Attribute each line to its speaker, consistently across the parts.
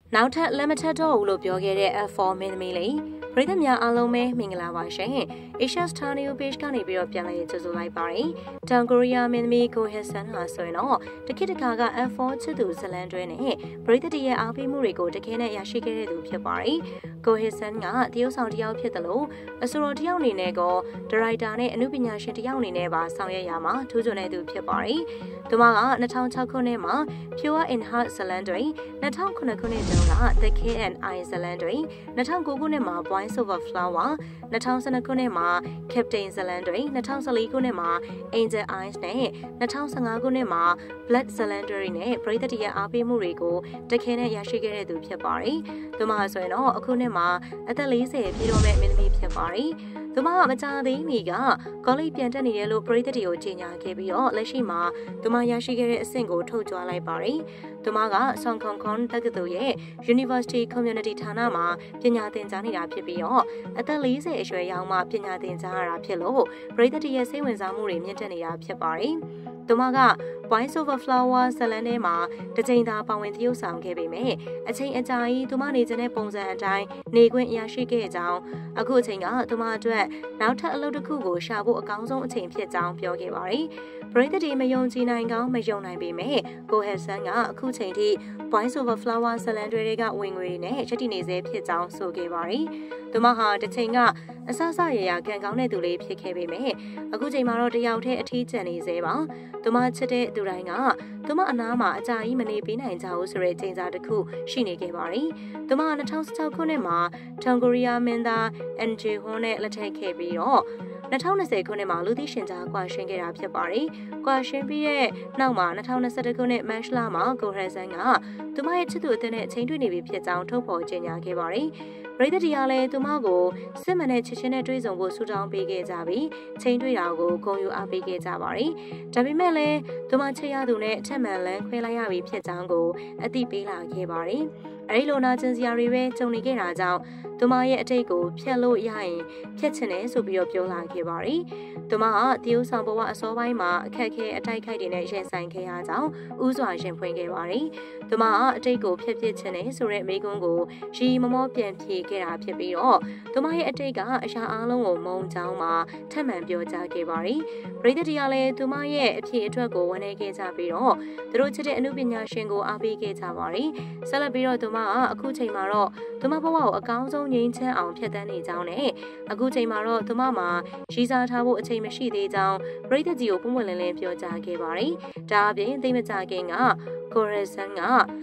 Speaker 1: နောက်ထပ်လက်မထက်တော့ဘူးလို့ပြောခဲ့တဲ့ F4 မင်းသမီးလေးပရိသတ်များအားလုံးပဲမင်္ဂလာပါရှင် Asia Star News Page ကနေပြီးတော့ပြန်လည်ကြိုဆိုလိုက်ပါတယ်တောင်ကိုရီးယားမင်းသမီးကိုဟက်ဆန်ဟာဆိုရင်တော့တခိတခါက F4 ချစ်သူဇလန်တွဲနဲ့ပရိသတ်ရဲ့အားပေးမှုတွေကိုတခဲနဲ့ရရှိခဲ့တဲ့သူဖြစ်ပါတယ်ကိုဟက်ဆန်ကတရုတ်ဆောင်တစ်ယောက်ဖြစ်တယ်လို့အဆိုတော်တစ်ယောက်အနေနဲ့ကဒါရိုက်တာနဲ့အမှုပညာရှင်တစ်ယောက်အနေနဲ့ပါဆောင်ရွက်ရမှာထူးချွန်တဲ့သူဖြစ်ပါတယ်သူမက2006ခုနှစ်မှာ Pure in Heart ဇလန်တွဲ2009ခုနှစ်တုန်းက The K&I ဇလန်တွဲ2009ခုနှစ်မှာ Boys Over Flower 2012ခုနှစ်မှာ Captain ဇလန်တွဲ2014ခုနှစ်မှာ Angel Eyes နဲ့2015ခုနှစ်မှာ Blood ဇလန်တွဲနဲ့ပရိသတ်ရဲ့အားပေးမှုတွေကိုတခဲနဲ့ရရှိခဲ့တဲ့သူဖြစ်ပါတယ်သူမဆိုရင်တော့အခုနှစ်မှာအသက်40ပြည့်တော့မဲ့မင်းသမီးဖြစ်ပါတယ်သူမကမကြသေးမီကကောလိပ်ပြန်တက်နေတယ်လို့ပရိသတ်တွေကိုကြေညာခဲ့ပြီးတော့လက်ရှိမှာသူမရရှိခဲ့တဲ့အဆင့်ကိုထုတ်ကြွလိုက်ပါတယ်။သူမက Song Kong Kong တက္ကသိုလ်ရဲ့ University Community ဌာနမှာပညာသင်ကြားနေတာဖြစ်ပြီးတော့အသက်40အရွယ်ရောက်မှပညာသင်ကြားရတာဖြစ်လို့ပရိသတ်ရဲ့စိတ်ဝင်စားမှုတွေမြင့်တက်နေတာဖြစ်ပါတယ်။သူမက Boys Over Flower ဇလန်ထဲမှာတစ်ချိန်သာပါဝင်သရုပ်ဆောင်ခဲ့ပေမဲ့အချိန်အကြာကြီးသူမနေခြင်းတဲ့ပုံစံအတိုင်းနေခွင့်ရရှိခဲ့ကြောင်းအခုအချိန်ကသူမအတွက်နောက်ထပ်အလုပ်တစ်ခုကိုရှာဖို့အကောင်းဆုံးအချိန်ဖြစ်ကြောင်းပြောခဲ့ပါတယ်။ပရိသတ်တွေမယုံကြည်နိုင်ကောင်းမယုံနိုင်ပေမဲ့ကိုဟက်ဆန်ကအခုချိန်ထိ Boys Over Flower ဇလန်တွေကဝင်ငွေတွေနဲ့ချက်တည်နေစေဖြစ်ကြောင်းဆိုခဲ့ပါတယ်။သူမဟာတစ်ချိန်ကအဆအဆရရကံကောင်းတဲ့သူလေးဖြစ်ခဲ့ပေမဲ့အခုချိန်မှာတော့တယောက်တည်းအထီးကျန်နေစေပါ။သူမချစ်တဲ့သူတိုင်းကသူမအနားမှာအကြာကြီးမနေပေးနိုင်ကြဘူးဆိုတဲ့ချိန်စာတစ်ခုရှိနေခဲ့ပါတယ်။သူမ2016ခုနှစ်မှာတောင်ကိုရီးယားမင်းသား NJ Hon နဲ့လက်ထပ်ခဲ့ပြီးတော့2020ခုနှစ်မှာလူသိရှင်ကြားကွာရှင်းခဲ့တာဖြစ်ပါတယ်။ကွာရှင်းပြီးတဲ့နောက်မှာ2021ခုနှစ်မတ်လမှာကိုဟက်ဆန်ကသူမရဲ့ချစ်သူအသင်းနဲ့အချိန်တွေ့နေပြီဖြစ်ကြောင်းထုတ်ဖော်ကြေညာခဲ့ပါတယ်။ပရိသတ်တရားလည်းသူမကိုစစ်မှန်တဲ့ချစ်ချင်းနဲ့တွေ့ဆုံဖို့ဆုတောင်းပေးခဲ့ကြပြီးချိန်တွေ့တာကိုဂုဏ်ယူအားပေးခဲ့ကြပါတယ်။ဒါပေမဲ့လည်းသူမချစ်ရသူနဲ့အထက်မှန်လန်းခွဲလိုက်ရပြီဖြစ်ကြောင်းကိုအသိပေးလာခဲ့ပါတယ်။အဲဒီလိုနာကျင်စရာတွေပဲကြုံနေခဲ့တာကြောင့်သူမရဲ့အတိတ်ကိုဖျက်လို့ရရင်ဖျက်ချင်တယ်ဆိုပြီးတော့ပြောလာခဲ့ပါတယ်။သူမကတရုတ်ဆောင်ဘဝအစောပိုင်းမှာအခက်အခဲအတိုက်ခိုက်တွေနဲ့ရင်ဆိုင်ခဲ့ရကြောင်းဥစွာရင်ဖွင့်ခဲ့ပါတယ်။သူမကအတိတ်ကိုဖျက်ချင်တယ်ဆိုတဲ့မိကွန်းကိုရီမမောပြန်ဖြေခဲ့တာဖြစ်ပြီးတော့သူမရဲ့အတိတ်ကအရာအလုံးကိုမုံကြောင်းမှာထပ်မံပြောကြားခဲ့ပါတယ်။ပရိသတ်တရားလည်းသူမရဲ့အဖြစ်အထွက်ကိုဝန်နေခဲ့ကြပြီးတော့သူတို့ချစ်တဲ့အမှုပညာရှင်ကိုအားပေးခဲ့ကြပါတယ်။ဆက်လက်ပြီးတော့သူမကအခုချိန်မှာတော့သူမဘဝကိုအကောင်းဆုံးငြိမ်းချမ်းအောင်ဖြတ်သန်းနေကြောင်းနဲ့အခုချိန်မှာတော့သူမမှာရည်စားထားဖို့အချိန်မရှိသေးကြောင်းပရိသတ်ကြီးကိုပုံမှန်လင်းလင်းပြောကြားခဲ့ပါတယ်။ဒါအပြင်သိမကြခင်ကကိုရဆန်က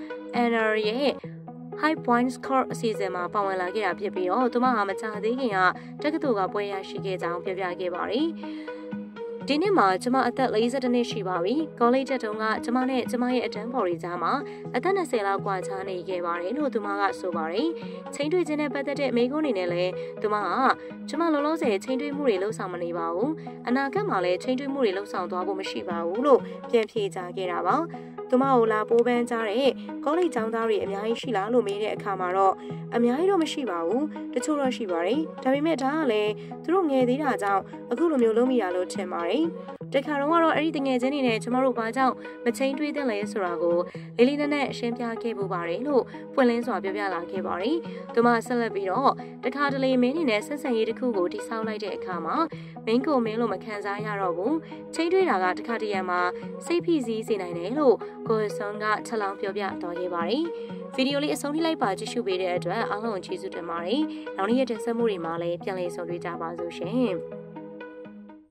Speaker 1: NR ရဲ့ High Points Court အစီအစဉ်မှာပါဝင်လာခဲ့တာဖြစ်ပြီးတော့သူမဟာမကြသေးခင်ကတက္ကသိုလ်ကပွဲရရှိခဲ့ကြောင်းပြောပြခဲ့ပါတယ်။ဒီနေ့မှာကျမအသက်42နှစ်ရှိပါပြီ။ကောလိပ်တက်တုန်းကကျမနဲ့ကျမရဲ့အတန်းဖော်ရီကြားမှာအသက်20လောက်ကွာခြားနေခဲ့ပါတယ်လို့သူမကဆိုပါတယ်။ချိန်တွေ့ခြင်းနဲ့ပတ်သက်တဲ့မိကုန်းအနေနဲ့လည်းသူမကကျမလောလောဆယ်ချိန်တွေ့မှုတွေလှုပ်ဆောင်မနေပါဘူး။အနာဂတ်မှာလည်းချိန်တွေ့မှုတွေလှုပ်ဆောင်သွားဖို့မရှိပါဘူးလို့ပြန်ဖြေကြားခဲ့တာပါ။သူမကိုလာပိုးပန်းကြားတဲ့ကောလိပ်ကျောင်းသားတွေအများကြီးရှိလားလို့မေးတဲ့အခါမှာတော့အများကြီးတော့မရှိပါဘူးတချို့တော့ရှိပါတယ်ဒါပေမဲ့ဒါကလည်းသူတို့ငယ်သေးတာကြောင့်အခုလိုမျိုးလုပ်မိရလို့ထင်ပါတယ်တခါတော့ကတော့အဲ့ဒီတငယ်ချင်းတွေနဲ့ကျမတို့ဘာကြောင့်မချင်းတွေးတဲ့လဲဆိုတာကိုလေးလေးနက်နက်ရှင်းပြခဲ့ပူပါတယ်လို့ဖွင့်လင်းစွာပြောပြလာခဲ့ပါတယ်သူမဆက်လက်ပြီးတော့တခါတလေမင်းနေနဲ့ဆက်ဆံရေးတစ်ခုကိုတိဆောက်လိုက်တဲ့အခါမှာမင်းကိုမင်းလို့မခံစားရတော့ဘူးချင်းတွေးတာကတခါတရံမှာစိတ်ဖိစီးစေနိုင်တယ်လို့ကိုယ်ဆောင်ကချက်လောင်းပြောပြသွားခဲ့ပါတယ်ဗီဒီယိုလေးအဆုံးထိလိုက်ပါကြည့်ရှုပေးတဲ့အတွက်အားလုံးကျေးဇူးတင်ပါတယ်နောက်နေ့ရက်တင်ဆက်မှုတွေမှာလည်းပြန်လည်ဆုံတွေ့ကြပါစို့ရှင်